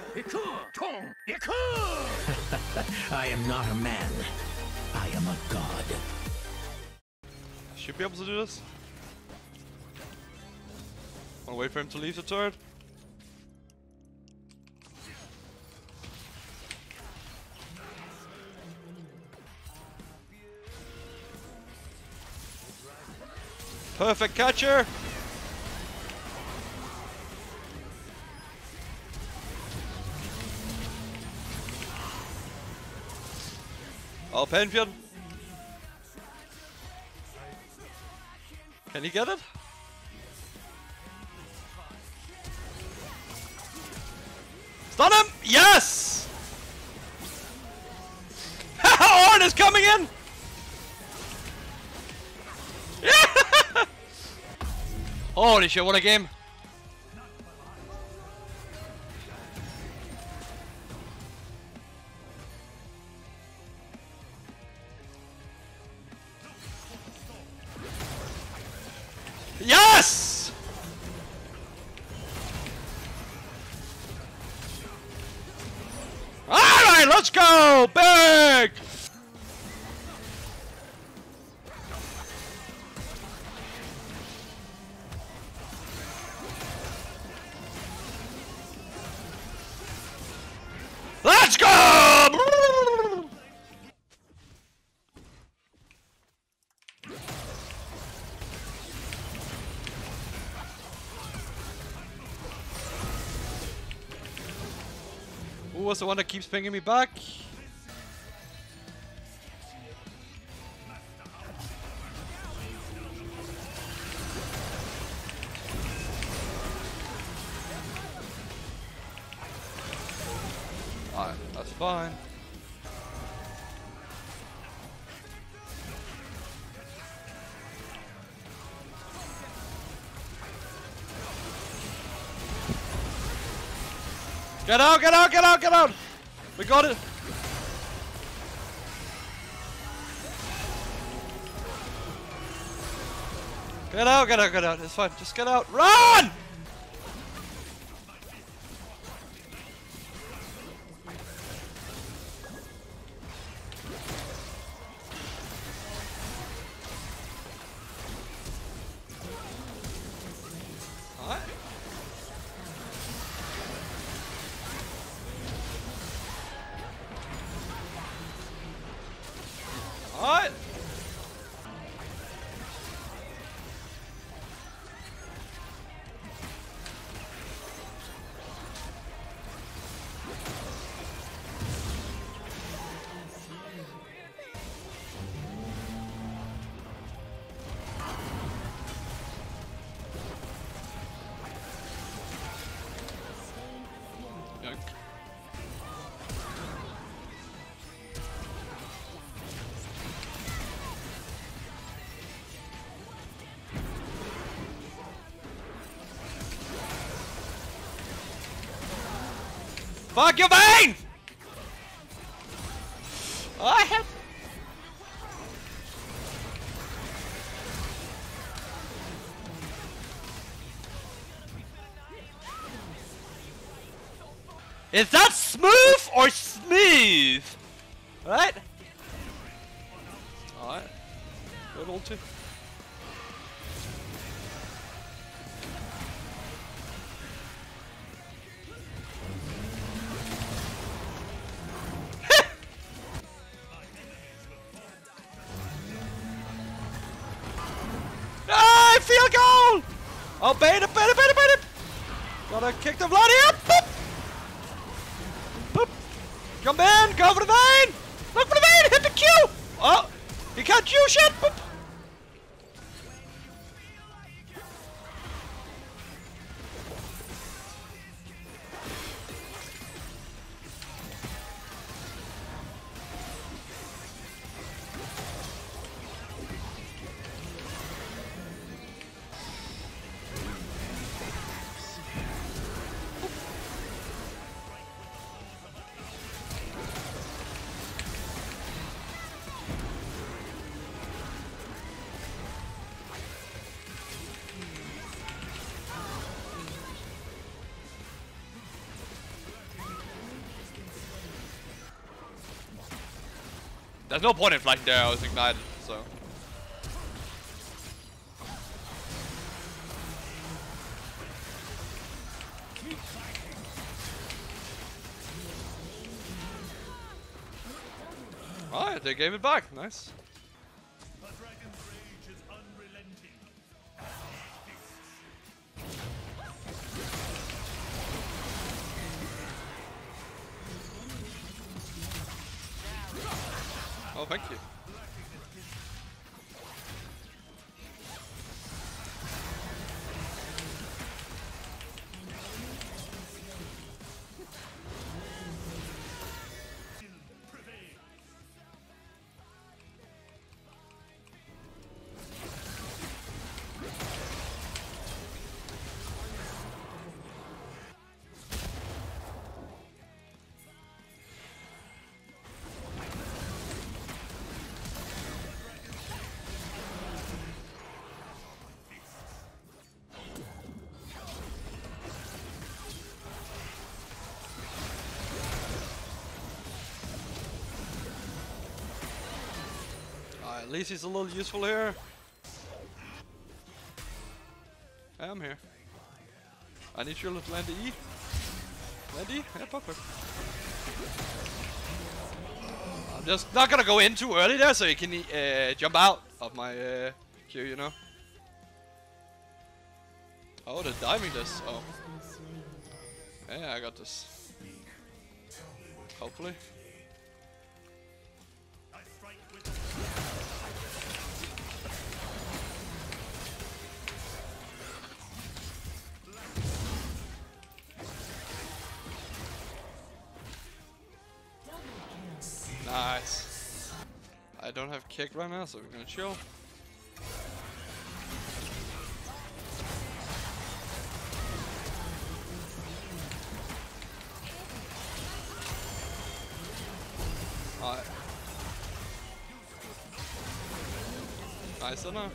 I am not a man. I am a god. Should be able to do this. I'll wait for him to leave the turret. Perfect catcher! Oh, Penfield! Can he get it? Stun him! Yes! Ornn is coming in! Holy shit, what a game! Yes! Alright, let's go! Big! Let's go! Who was the one that keeps pinging me back? Alright, that's fine. Get out, get out, get out, get out! We got it! Get out, get out, get out. It's fine. Just get out. Run! Alright. Alright. Fuck your vein! I have. Is that smooth or smooth? Right? Alright. Good ulti. Field goal! Oh, bait it, bait it, bait it, bait it! Gotta kick the blood here! Boop! Boop! Jump in, go for the vein! Look for the vein, hit the Q! Oh, he can't Q shit! Boop! There's no point in flanking there, I was ignited, so. Alright, they gave it back, nice. Oh, thank you. At least he's a little useful here. I'm here. I need you to land the E. Land E? Yeah, perfect. I'm just not gonna go in too early there so you can jump out of my queue, you know. Oh, they're diving this. Oh. Yeah, I got this. Hopefully. Nice. I don't have kick right now, so we're gonna chill. Alright. Nice enough.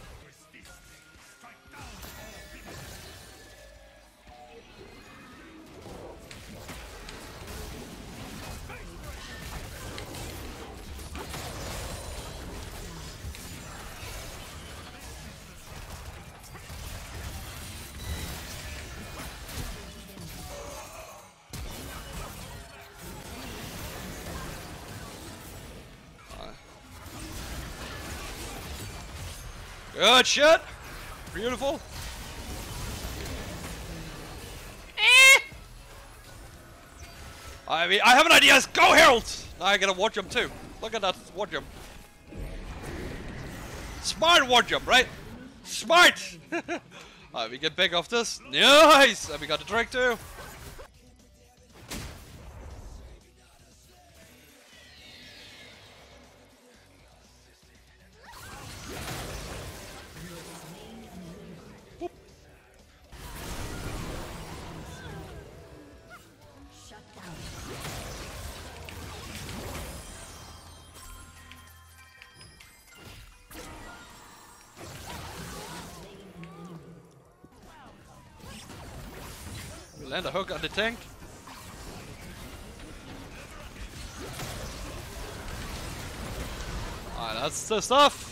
Good shit! Beautiful! I mean, I have an idea! Go, Herald! Now I get a war jump too. Look at that war jump. Smart war jump, right? Smart! Alright, we get big off this. Nice! And we got the drink too. Land a hook on the tank. Alright, that's the stuff.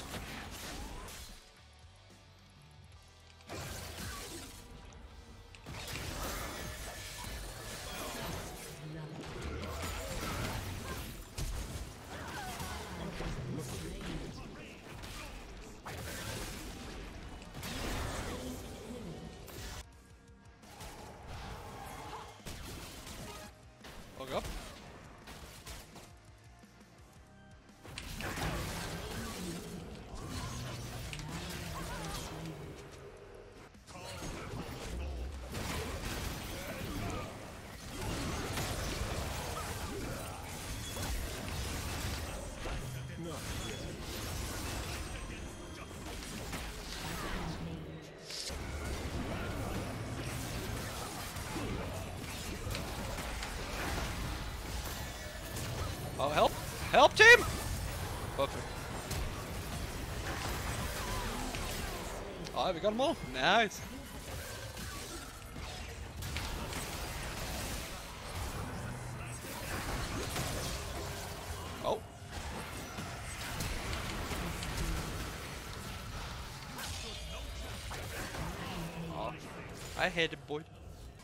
Hook up. Oh, help! Help, team! Perfect. Alright, we got them all. Nice. Oh. I hate it, boy.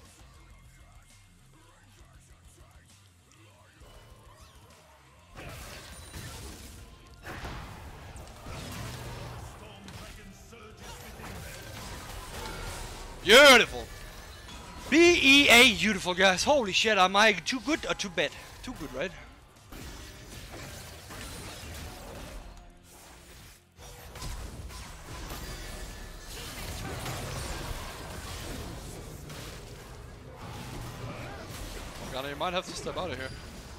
Beautiful. BEA beautiful, guys. Holy shit, am I too good or too bad? Too good, right? Oh god, you might have to step out of here.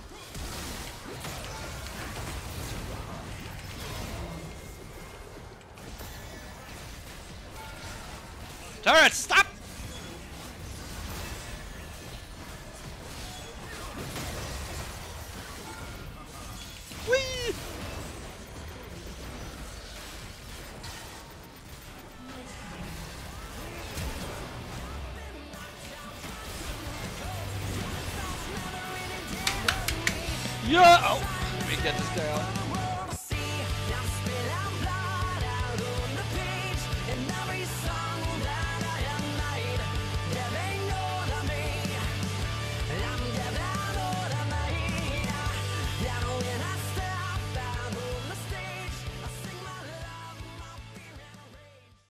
Turret, stop! Whee! Yeah! Oh, let me get this guy out.